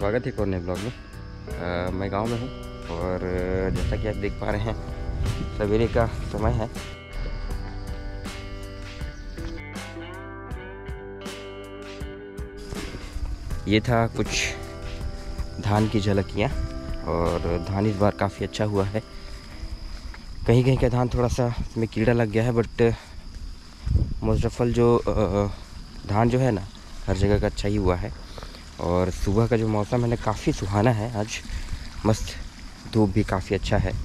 स्वागत है एक और नए ब्लॉग में। मैं गांव में हूं और जैसा कि आप देख पा रहे हैं सवेरे का समय है। ये था कुछ धान की झलकियां और धान इस बार काफ़ी अच्छा हुआ है। कहीं कहीं का धान थोड़ा सा इसमें कीड़ा लग गया है, बट मोस्ट ऑफ ऑल जो धान जो है ना हर जगह का अच्छा ही हुआ है। और सुबह का जो मौसम है ना काफ़ी सुहाना है, आज मस्त धूप भी काफ़ी अच्छा है।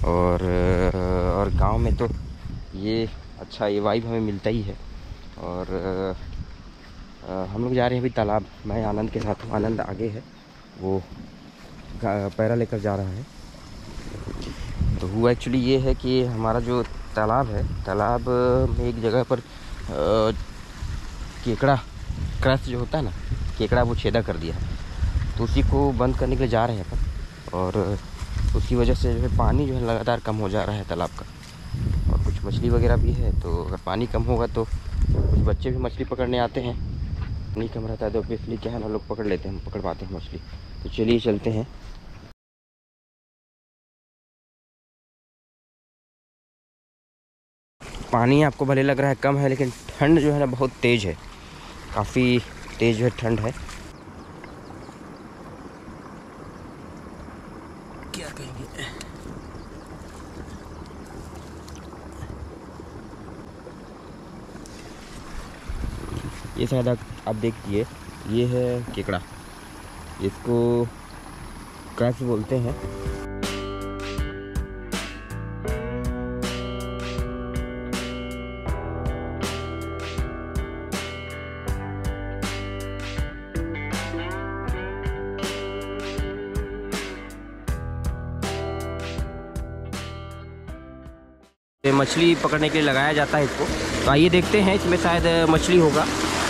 और गांव में तो ये अच्छा ये वाइब हमें मिलता ही है। और हम लोग जा रहे हैं अभी तालाब। मैं आनंद के साथ हूँ, आनंद आगे है, वो पैरा लेकर जा रहा है। तो हुआ एक्चुअली ये है कि हमारा जो तालाब है, तालाब में एक जगह पर केकड़ा क्रश जो होता है ना, केकड़ा वो छेदा कर दिया है, तो उसी को बंद करने के लिए जा रहे हैं अपन। और उसकी वजह से जो है पानी जो है लगातार कम हो जा रहा है तालाब का, और कुछ मछली वगैरह भी है। तो अगर पानी कम होगा तो कुछ बच्चे भी मछली पकड़ने आते हैं, नहीं कम रहता है तो ऑब्वियसली क्या है ना, लोग पकड़ लेते हैं, हम पकड़ पाते हैं मछली। तो चलिए चलते हैं। पानी आपको भले लग रहा है कम है, लेकिन ठंड जो है ना बहुत तेज़ है, काफ़ी तेज़ जो है ठंड है। क्या कहेंगे, ये शायद आप देखिए, ये है केकड़ा, इसको क्रश बोलते हैं। मछली पकड़ने के लिए लगाया जाता है इसको। तो आइए देखते हैं, इसमें शायद मछली होगा।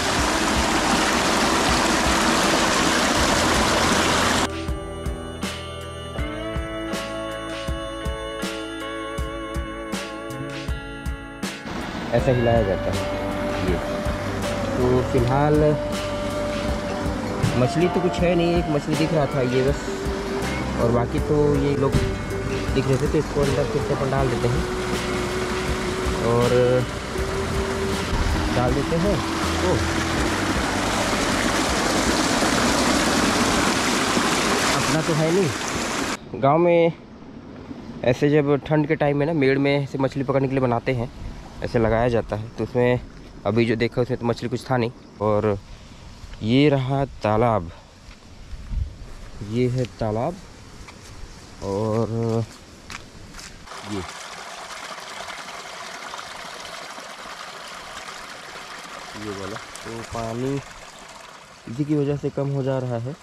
ऐसा हिलाया जाता है ये। तो फिलहाल मछली तो कुछ है नहीं, एक मछली दिख रहा था ये बस, और बाकी तो ये लोग दिख रहे थे। तो इसको अंदर फिर से अपन डाल देते हैं और डाल देते हैं। तो अपना तो है नहीं, गांव में ऐसे जब ठंड के टाइम में ना मेड़ में ऐसे मछली पकड़ने के लिए बनाते हैं, ऐसे लगाया जाता है। तो उसमें अभी जो देखा उसमें तो मछली कुछ था नहीं। और ये रहा तालाब, ये है तालाब। और ये वाला तो पानी इसी की वजह से कम हो जा रहा है।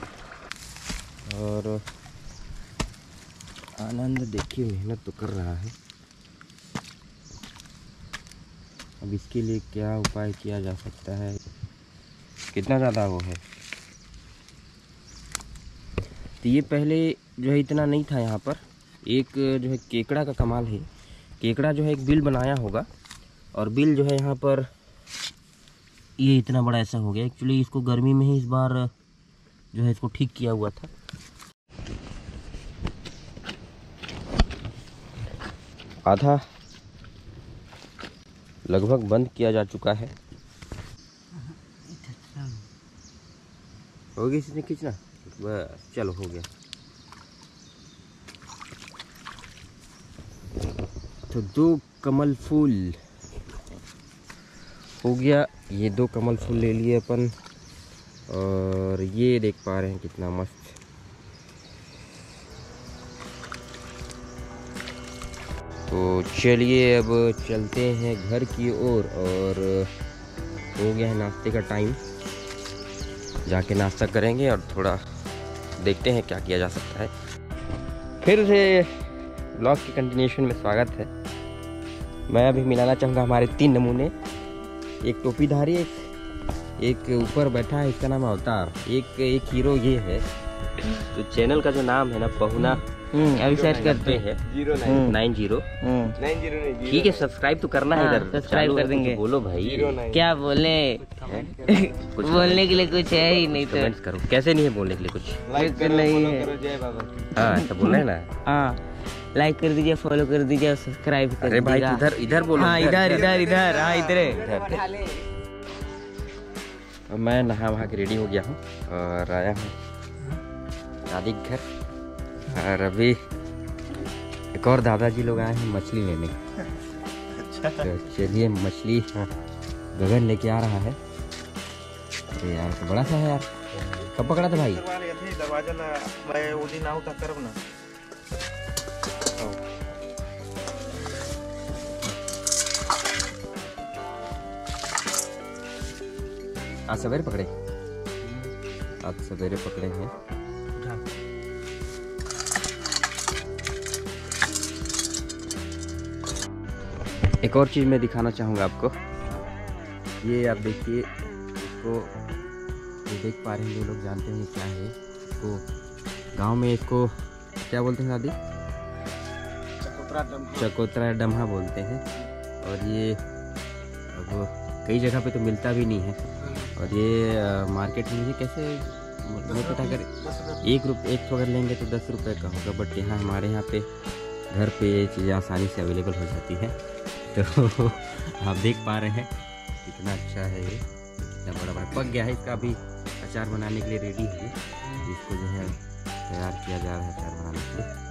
और आनंद देखिए मेहनत तो कर रहा है। अब इसके लिए क्या उपाय किया जा सकता है, कितना ज़्यादा वो है। तो ये पहले जो है इतना नहीं था यहाँ पर। एक जो है केकड़ा का कमाल है, केकड़ा जो है एक बिल बनाया होगा, और बिल जो है यहाँ पर ये इतना बड़ा ऐसा हो गया। एक्चुअली इसको गर्मी में ही इस बार जो है इसको ठीक किया हुआ था। आधा लगभग बंद किया जा चुका है। हो गया इसने खींचना, बस चलो हो गया। तो 2 कमल फूल हो गया, ये 2 कमल फूल ले लिए अपन। और ये देख पा रहे हैं कितना मस्त। तो चलिए अब चलते हैं घर की ओर। और हो गया है नाश्ते का टाइम, जाके नाश्ता करेंगे और थोड़ा देखते हैं क्या किया जा सकता है। फिर से ब्लॉग की कंटिन्यूशन में स्वागत है। मैं अभी मिलाना चाहूँगा हमारे 3 नमूने। एक टोपीधारी, एक ऊपर बैठा है, इसका नाम अवतार, एक हीरो ये है। तो चैनल का जो नाम है ना, पहुना अभी सर्च करते हैं हैं 90। ठीक है, सब्सक्राइब तो करना है इधर, सब्सक्राइब कर देंगे। बोलो भाई, क्या बोले कुछ बोलने के लिए कुछ है ही नहीं तो कमेंट्स करो। कैसे नहीं है बोलने के लिए कुछ? कुछ नहीं है। हाँ ऐसा बोलना है ना। हाँ लाइक कर दीजिए, फॉलो कर दीजिए और सब्सक्राइब कर अरे भाई दीजिएगा। इधर बोलो। हाँ इधर इधर इधर, हाँ इधर। मैं नहा वहा के रेडी हो गया हूँ और आया हूँ दादी के घर, और अभी एक और दादाजी लोग आए हैं मछली लेने। तो चलिए मछली गगन लेके आ रहा है। अरे यार तो बड़ा सा है यार, कब पकड़ा था भाई? आज सवेरे पकड़े, आज सवेरे पकड़े हैं। एक और चीज़ मैं दिखाना चाहूँगा आपको। ये आप देखिए, इसको ये देख पा रहे हैं, जो लोग जानते हैं क्या है इसको, गांव में इसको क्या बोलते हैं दादी? चकोतरा डमहा बोलते हैं। और ये अब कई जगह पे तो मिलता भी नहीं है। और ये मार्केट में मुझे कैसे नहीं पता, अगर एक तो अगर लेंगे तो 10 रुपये का होगा, बट यहाँ हमारे यहाँ पे घर पे ये चीज़ें आसानी से अवेलेबल हो जाती है। तो आप देख पा रहे हैं कितना अच्छा है ये, कितना बड़ा बड़ा पक गया है। इसका अभी अचार बनाने के लिए रेडी है, इसको जो है तैयार किया जा रहा है अचार बनाने के लिए।